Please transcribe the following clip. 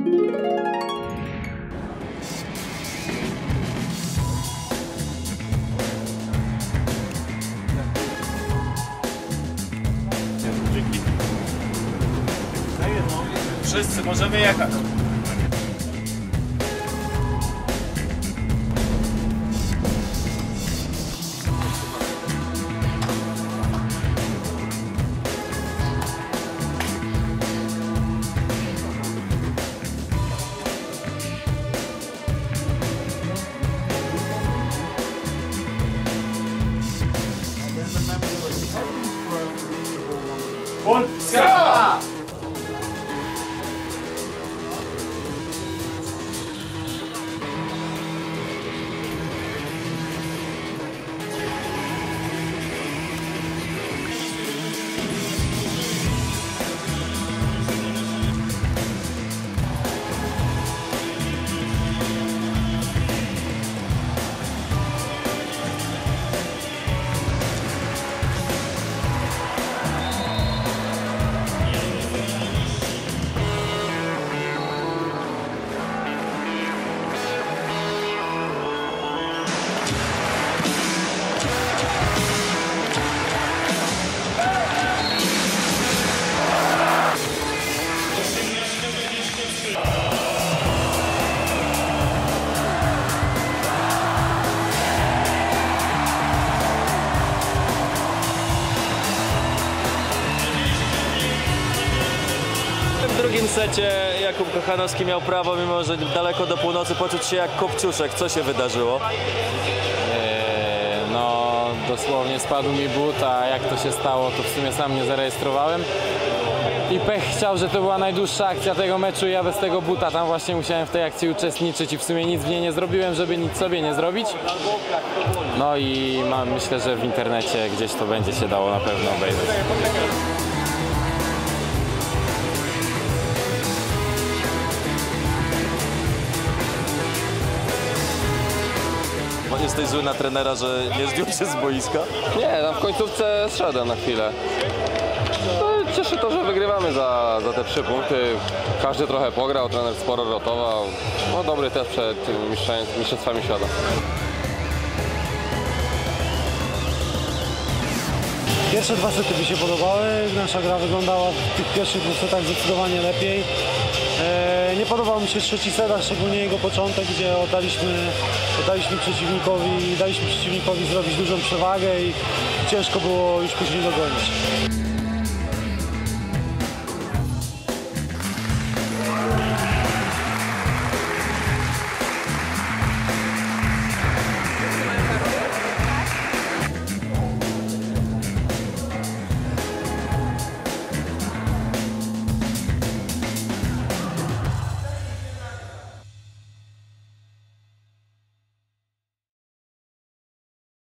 Wszyscy możemy jechać. Polska! W drugim secie Jakub Kochanowski miał prawo, mimo że daleko do północy, poczuć się jak Kopciuszek. Co się wydarzyło? No dosłownie spadł mi but, a jak to się stało, to w sumie sam nie zarejestrowałem. I pech chciał, że to była najdłuższa akcja tego meczu i ja bez tego buta tam właśnie musiałem w tej akcji uczestniczyć i w sumie nic w niej nie zrobiłem, żeby nic sobie nie zrobić. No i myślę, że w internecie gdzieś to będzie się dało na pewno obejrzeć. Jesteś zły na trenera, że nie zdjął się z boiska? Nie, tam w końcówce zszedłem na chwilę. No, cieszy to, że wygrywamy za te 3 punkty. Każdy trochę pograł, trener sporo rotował. No dobry też przed tymi mistrzostwami świata. Pierwsze 2 sety mi się podobały, nasza gra wyglądała w tych pierwszych 2 setach zdecydowanie lepiej. Nie podobał mi się trzeci set, a szczególnie jego początek, gdzie daliśmy przeciwnikowi zrobić dużą przewagę i ciężko było już później dogonić.